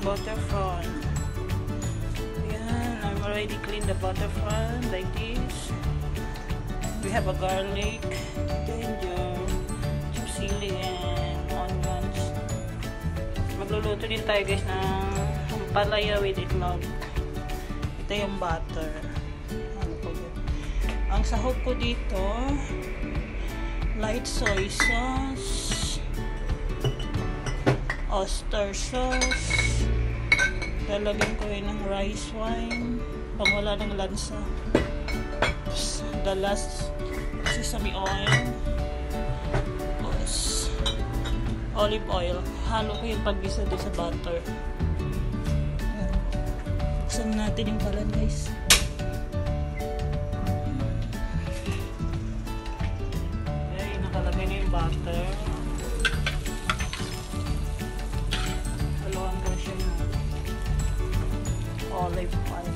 butter prawn. Ayan, I'm already cleaned the butter prawn like this. We have a garlic, ginger, chili, and onions. Magluluto din tayo guys ng palaya with itlog. Ito yung butter. Ano po yun? Ang sahog ko dito, light soy sauce, oyster sauce, lalagyan ko yun ng rice wine pang wala ng lansa. The last sesame oil, olive oil. Halo ko yung paggisa doon sa butter. Buksan natin yung kalan guys. Okay, nakalagay na yung butter. Haluan ko siya ng olive oil.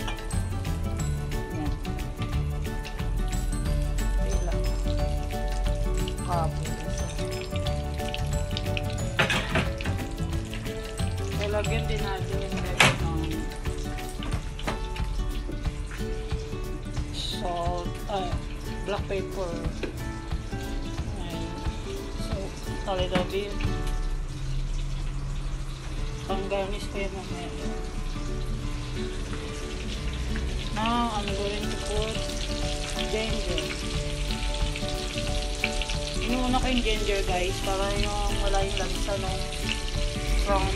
Lagyan din natin yung salt, black pepper, and so a little bit. Pang garnish ko yung mamaya. Now I'm going to put ginger. Inuuna ko yung ginger guys para yung wala yung lansa ng prawn.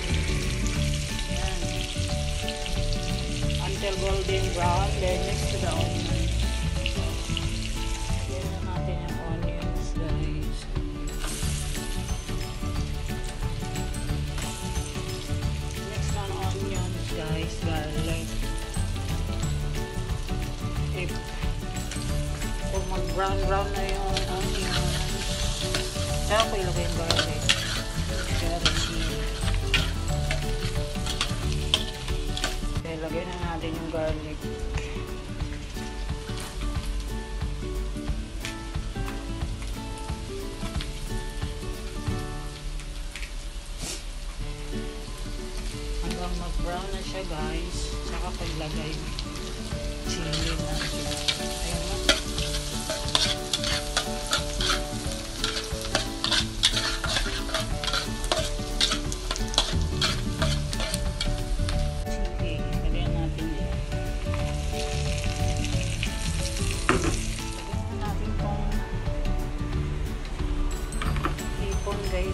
Until golden brown, then next to the onions. Lagyan natin yung onions guys. Next na onions guys, garlic. Kung mag brown na yung onions, kaya ko ilagay yung garlic. Lagyan na natin yung garlic. Hanggang mag-brown na siya guys. Saka paglagay chili natin. Ayan na. Guys,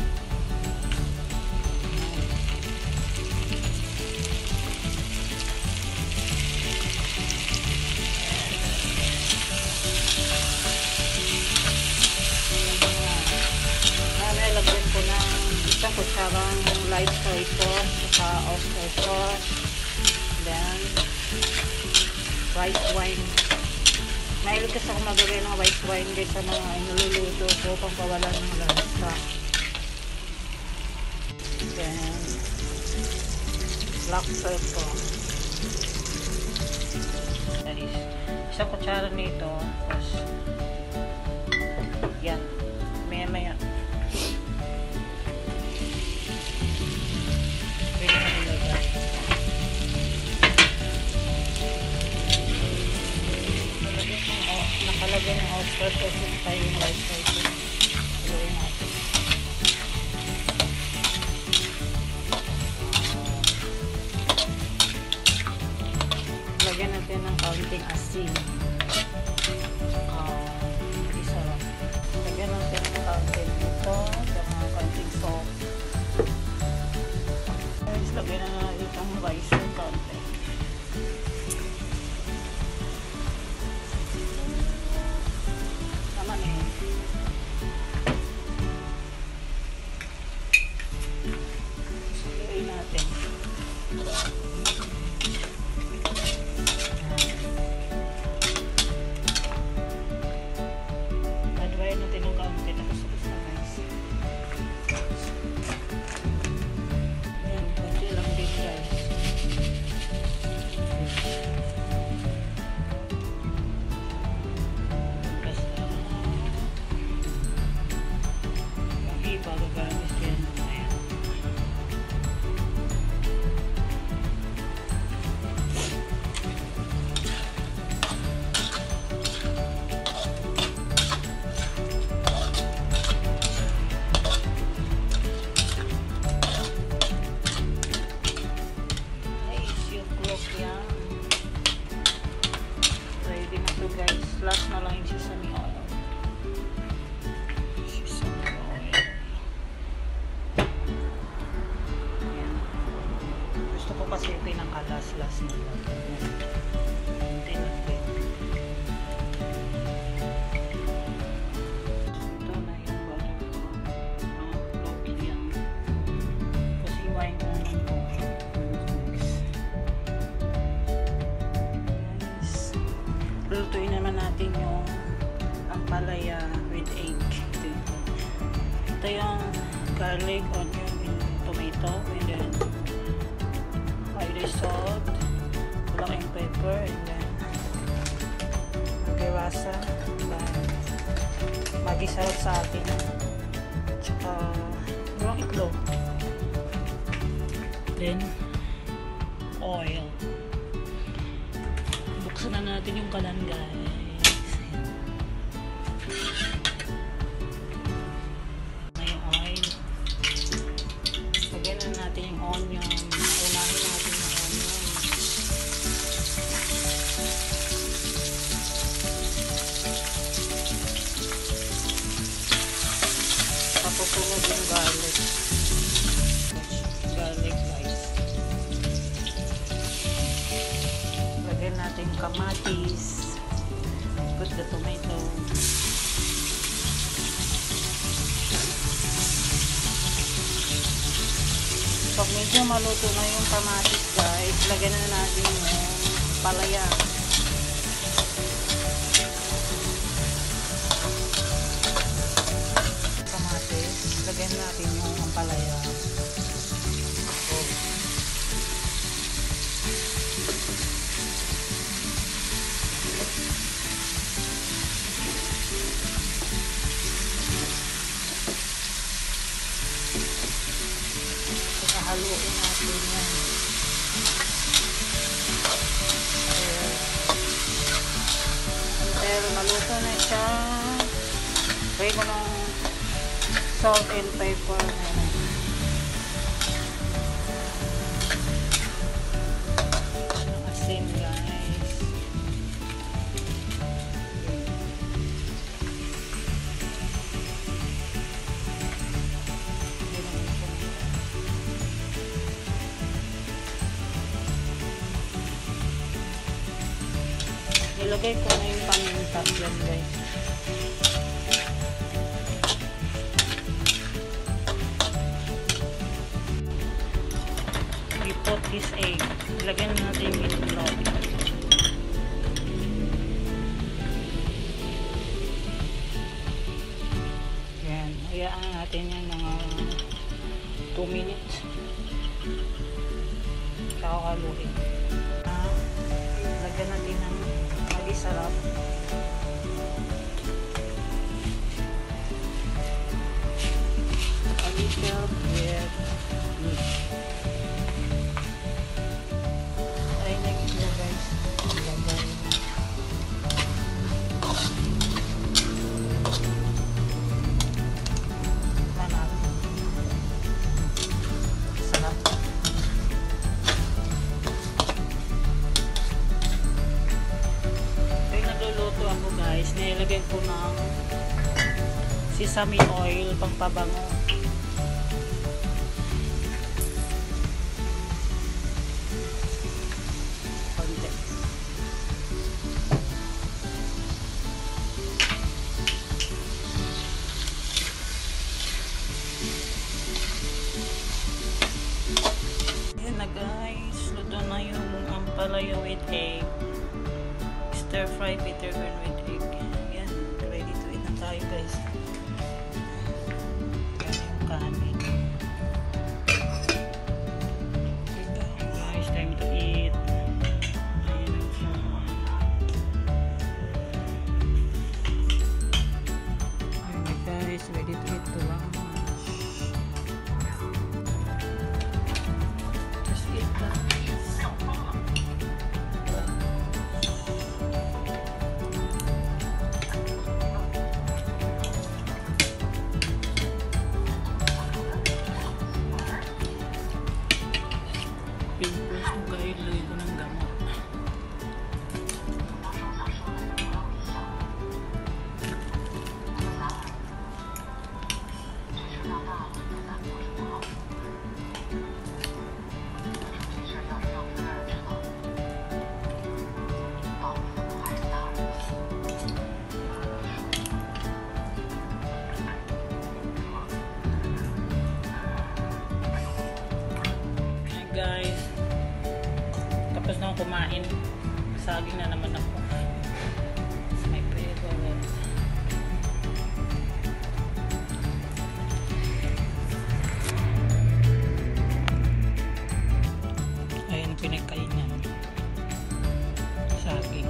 nalagyan ko ng isang kutsarang light soy sauce saka oyster sauce, then rice wine. Mahilig kasi ako maglagay ng rice wine guys sa mga inululuto ko pang pawalan ng lansa. Then black pepper. Isang kutsara nito. Tapos yan. Maya-maya. Pwede na nilagay. Nakalagay ng oyster sauce tayo yung rice sauce. Haluin natin. Lagyan natin ng kaunting asin. Isa. Lagyan natin ng kaunting ito. Ng kaunting salt. Lagyan na natin itong rice ng kaunting. Gusto ko kasi pinakalas-las nila. Tinapin. Ito na yung buttercorn. Loki yan. Kasi iwain ko naman po. Guys, lutuin naman natin yung ampalaya with egg. Ito yung garlic, onion, and tomato, and then salt, black pepper, and then magirasa para magisarap sa atin, tsaka yung itlog, then oil. Buksan na natin yung kalan, guys. Yung oil, lagyan na natin yung onion. Unahin natin yung onion. Papupunod yung garlic. Garlic rice. Lagyan natin yung kamatis. Put the tomato. Pag medyo maluto na yung kamatis, guys, lagyan na natin yung palaya. Kamatis, lagyan natin yung palaya. Haluin natin yan. Pero maluto na siya. Pwede ko ng salt and pepper. Asin, guys. Ilagay ko na yung paminta yan, guys. We put this egg. Ilagay natin yung itlog. Yan. Hayaan natin yan mga 2 minutes. Kakaluin. Lagyan natin ng sarap. A little bit meat. Ay, nagiging, guys. Ilagay. Manap. Sarap. Nagluluto ako, guys. Nilagay ko ng sesame oil pang pabango. Konti. Yan na, guys. Luto na yung ampalaya with egg. Stir fry bitter gourd with egg. Yan, ready to eat na tayo, guys. Yan yung kanin. Okay, guys, time to eat. Ayan siya. Ayan, guys, ready to eat to lunch. Just eat that. Pimples ko kayo, lagay ko ng gamot. kumain. Saging na naman ako. It's my favorite. Ayan, pinagkain niya. Saging.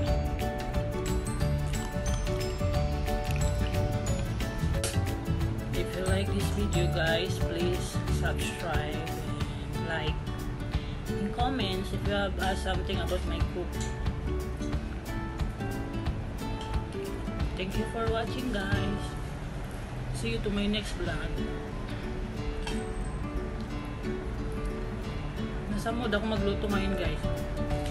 If you like this video guys, please subscribe and like and comments if you have asked something about my cook. Thank you for watching guys. See you to my next vlog. Nasa mood ako magluto ngayon guys.